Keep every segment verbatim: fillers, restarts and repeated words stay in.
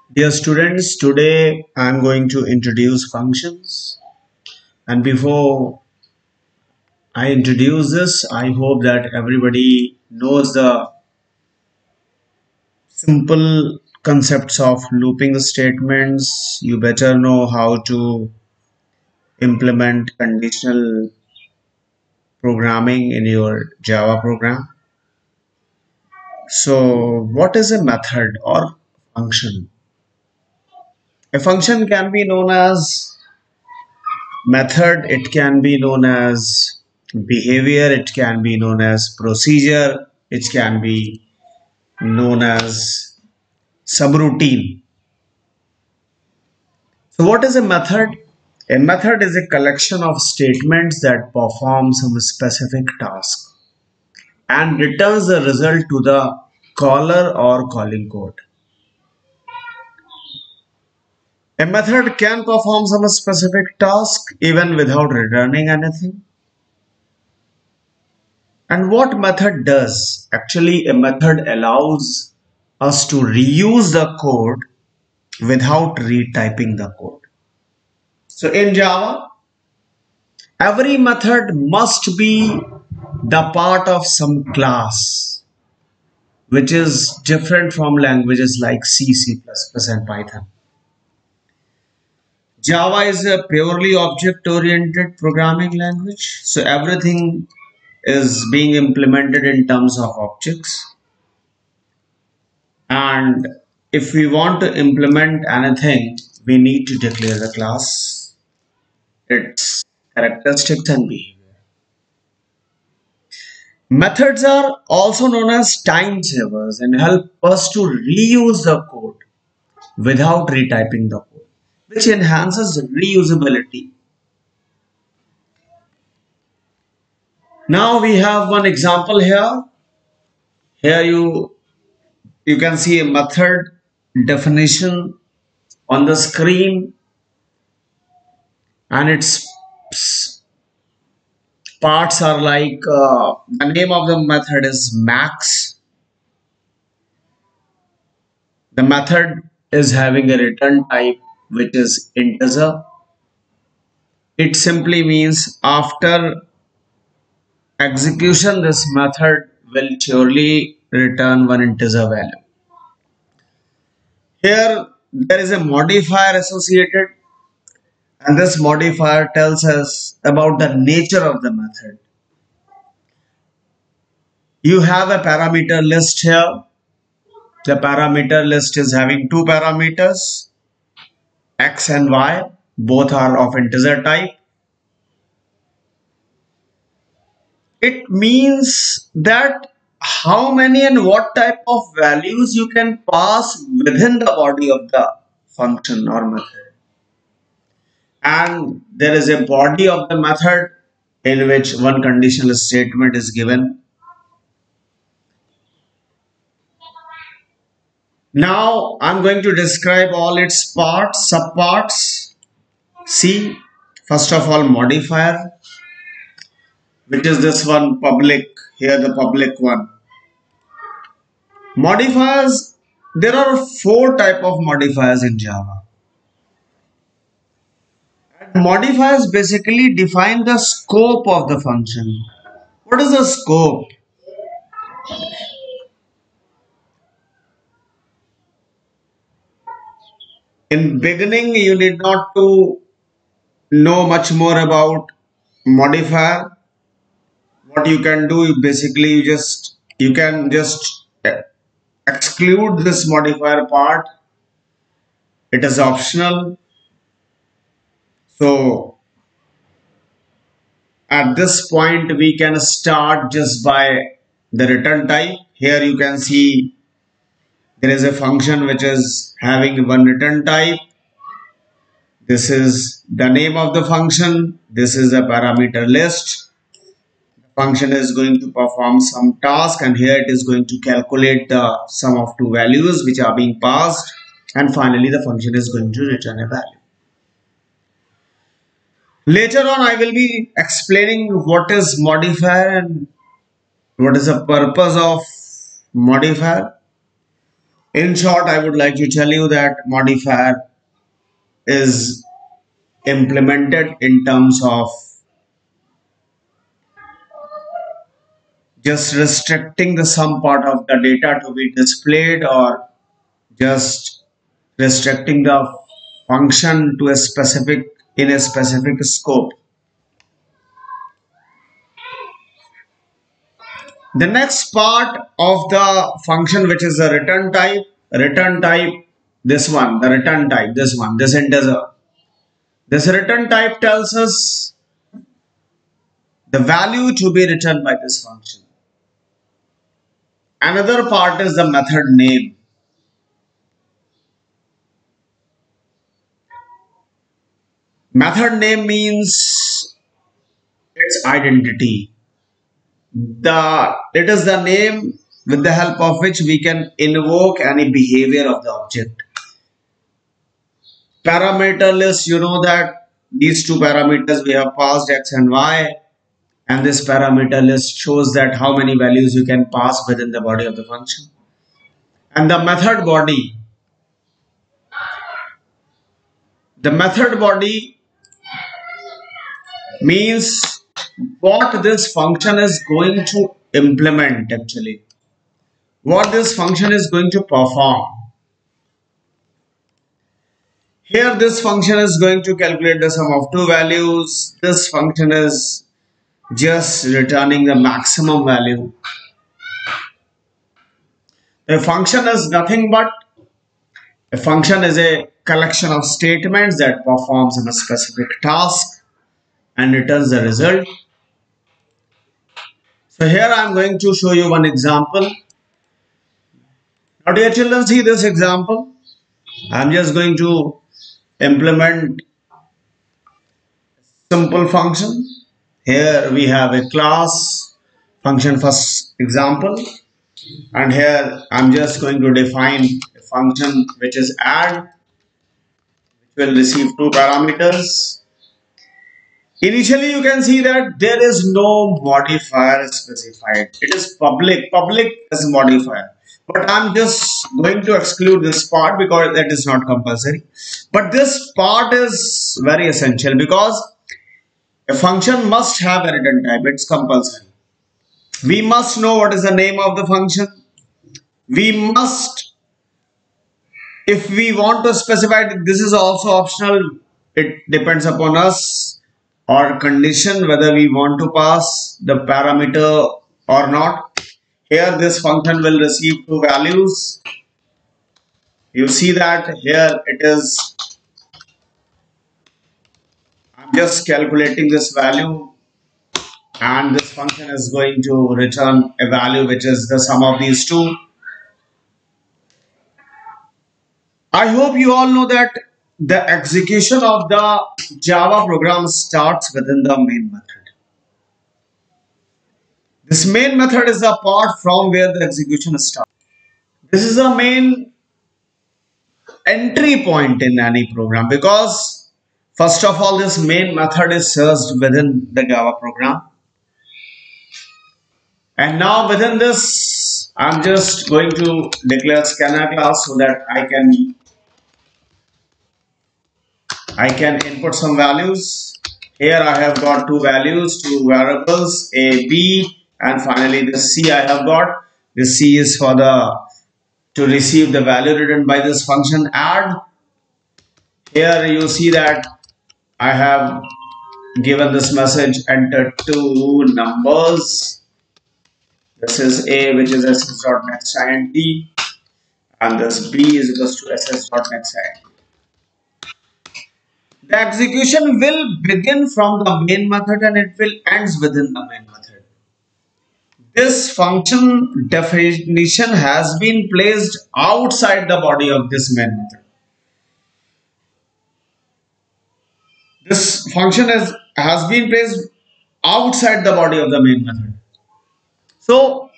Dear students, today I am going to introduce functions. And before I introduce this, I hope that everybody knows the simple concepts of looping statements. You better know how to implement conditional programming in your Java program. So, what is a method or function? A function can be known as method, it can be known as behavior, it can be known as procedure, it can be known as subroutine. So what is a method? A method is a collection of statements that perform some specific task and returns the result to the caller or calling code. A method can perform some specific task even without returning anything. And what method does? Actually, a method allows us to reuse the code without retyping the code. So in Java, every method must be the part of some class, which is different from languages like C, C plus plus, and Python. Java is a purely object-oriented programming language, so everything is being implemented in terms of objects. And if we want to implement anything, we need to declare the class, its characteristics and behavior. Methods are also known as time savers and help us to reuse the code without retyping the code, which enhances reusability. Now we have one example here. Here you you can see a method definition on the screen, and its parts are like uh, the name of the method is max. The method is having a return type which is integer. It simply means after execution this method will surely return one integer value. Here there is a modifier associated, and this modifier tells us about the nature of the method. You have a parameter list here. The parameter list is having two parameters, x and y, both are of integer type. It means that how many and what type of values you can pass within the body of the function or method. And there is a body of the method in which one conditional statement is given. Now I'm going to describe all its parts, subparts. See, first of all, modifier, which is this one public, here the public one. Modifiers, there are four type of modifiers in Java. And modifiers basically define the scope of the function. What is the scope? In beginning, you need not to know much more about modifier. What you can do, basically, you just you can just exclude this modifier part. It is optional. So at this point we can start just by the return type. Here you can see there is a function which is having one return type. This is the name of the function. This is a parameter list. The function is going to perform some task, and here it is going to calculate the sum of two values which are being passed, and finally the function is going to return a value. Later on I will be explaining what is modifier and what is the purpose of modifier. In short, I would like to tell you that modifier is implemented in terms of just restricting the some part of the data to be displayed, or just restricting the function to a specific in a specific scope. The next part of the function, which is the return type, return type, this one, the return type, this one, this integer. This return type tells us the value to be returned by this function. Another part is the method name. Method name means its identity. The it is the name with the help of which we can invoke any behavior of the object. Parameter list, you know that these two parameters we have passed x and y, and this parameter list shows that how many values you can pass within the body of the function. And the method body, the method body means what this function is going to implement, actually what this function is going to perform. Here this function is going to calculate the sum of two values. This function is just returning the maximum value. A function is nothing but a function is a collection of statements that performs a specific task and returns the result. So here I am going to show you one example. Now dear children, see this example. I am just going to implement simple function. Here we have a class function first example, and here I'm just going to define a function which is add, which will receive two parameters. Initially you can see that there is no modifier specified. It is public, public as a modifier. But I'm just going to exclude this part because that is not compulsory. But this part is very essential because a function must have a return type. It's compulsory. We must know what is the name of the function. We must, if we want to specify, this is also optional. It depends upon us or condition whether we want to pass the parameter or not. Here this function will receive two values. You see that here it is, I'm just calculating this value, and this function is going to return a value which is the sum of these two. I hope you all know that the execution of the Java program starts within the main method. This main method is the part from where the execution starts. This is the main entry point in any program because first of all this main method is searched within the Java program. And now within this, I'm just going to declare scanner class so that I can I can input some values. Here I have got two values, two variables, A, B, and finally the C I have got. The C is for the to receive the value written by this function add. Here you see that I have given this message, enter two numbers. This is A, which is ss.nextInt, and this B is equals to ss.nextInt. The execution will begin from the main method and it will ends within the main method. This function definition has been placed outside the body of this main method. This function is, has been placed outside the body of the main method. So,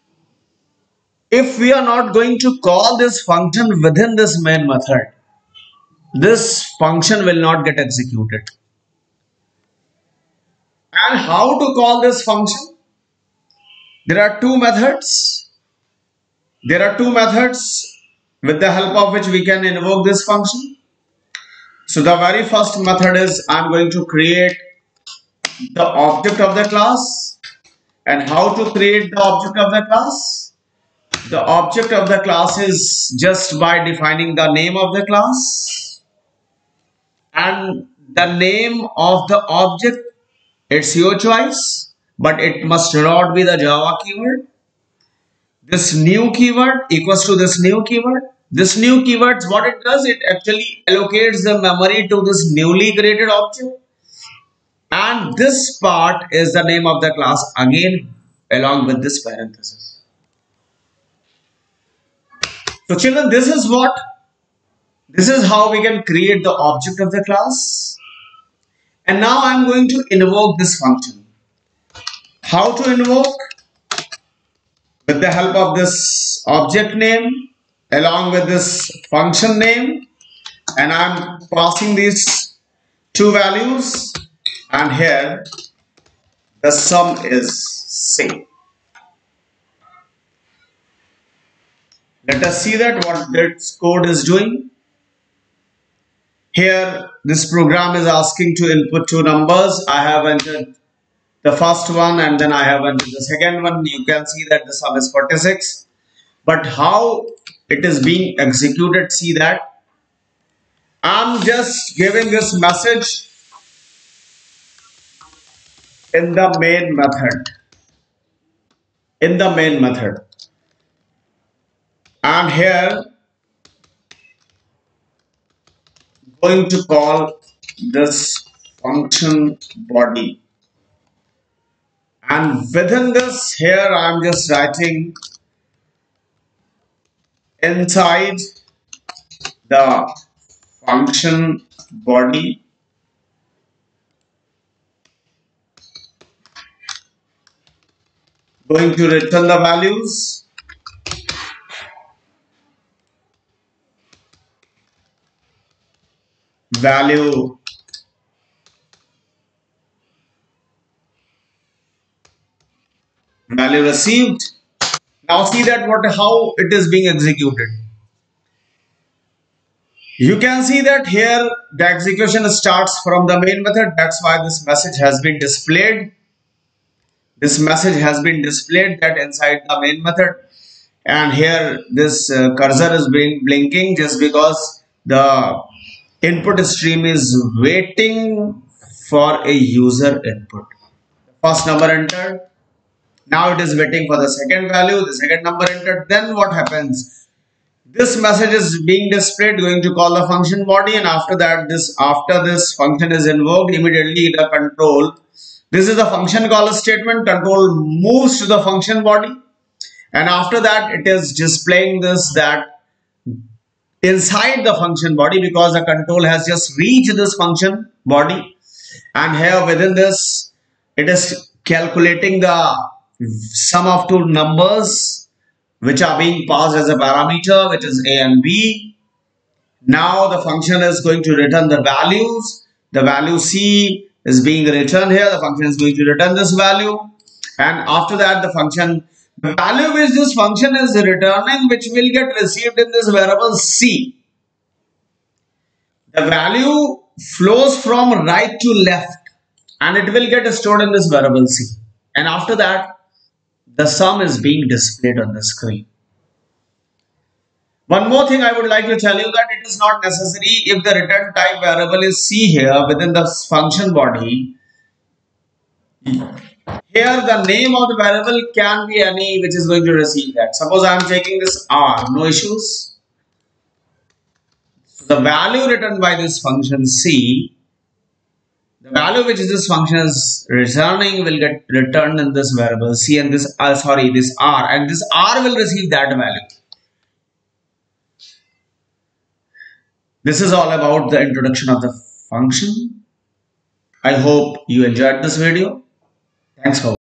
if we are not going to call this function within this main method, this function will not get executed. And how to call this function? There are two methods. There are two methods. with the help of which we can invoke this function. So the very first method is I'm going to create the object of the class. And how to create the object of the class? The object of the class is just by defining the name of the class, and the name of the object, it's your choice, but it must not be the Java keyword. This new keyword equals to this new keyword. This new keyword, what it does, it actually allocates the memory to this newly created object, and this part is the name of the class again along with this parenthesis. So children, this is what this is how we can create the object of the class. And now I'm going to invoke this function. How to invoke? With the help of this object name along with this function name, and I'm passing these two values, and here the sum is same. Let us see that what this code is doing. Here this program is asking to input two numbers. I have entered the first one and then I have entered the second one. You can see that the sum is forty-six. But how it is being executed, see that. I'm just giving this message in the main method. In the main method. And here going to call this function body. And within this, here I am just writing inside the function body going to return the values. Value value received. Now see that what how it is being executed. You can see that here the execution starts from the main method. That's why this message has been displayed. This message has been displayed that inside the main method, and here this uh, cursor is being blinking just because the input stream is waiting for a user input. First number entered. Now it is waiting for the second value, the second number entered. Then what happens? This message is being displayed, going to call the function body, and after that, this after this function is invoked, immediately the control. This is the function call statement. Control moves to the function body, and after that, it is displaying this that inside the function body, because the control has just reached this function body, and here within this, it is calculating the sum of two numbers which are being passed as a parameter, which is a and b. Now the function is going to return the values. The value c is being returned here. The function is going to return this value, and after that the function, the value which this function is returning, which will get received in this variable c. The value flows from right to left and it will get stored in this variable c, and after that the sum is being displayed on the screen. One more thing I would like to tell you, that it is not necessary if the return type variable is C here within the function body. Here the name of the variable can be any which is going to receive that. Suppose I am taking this R, no issues. So the value returned by this function C, the value which this function is returning will get returned in this variable C, and this uh, sorry this R, and this R will receive that value. This is all about the introduction of the function. I hope you enjoyed this video. Thanks for watching.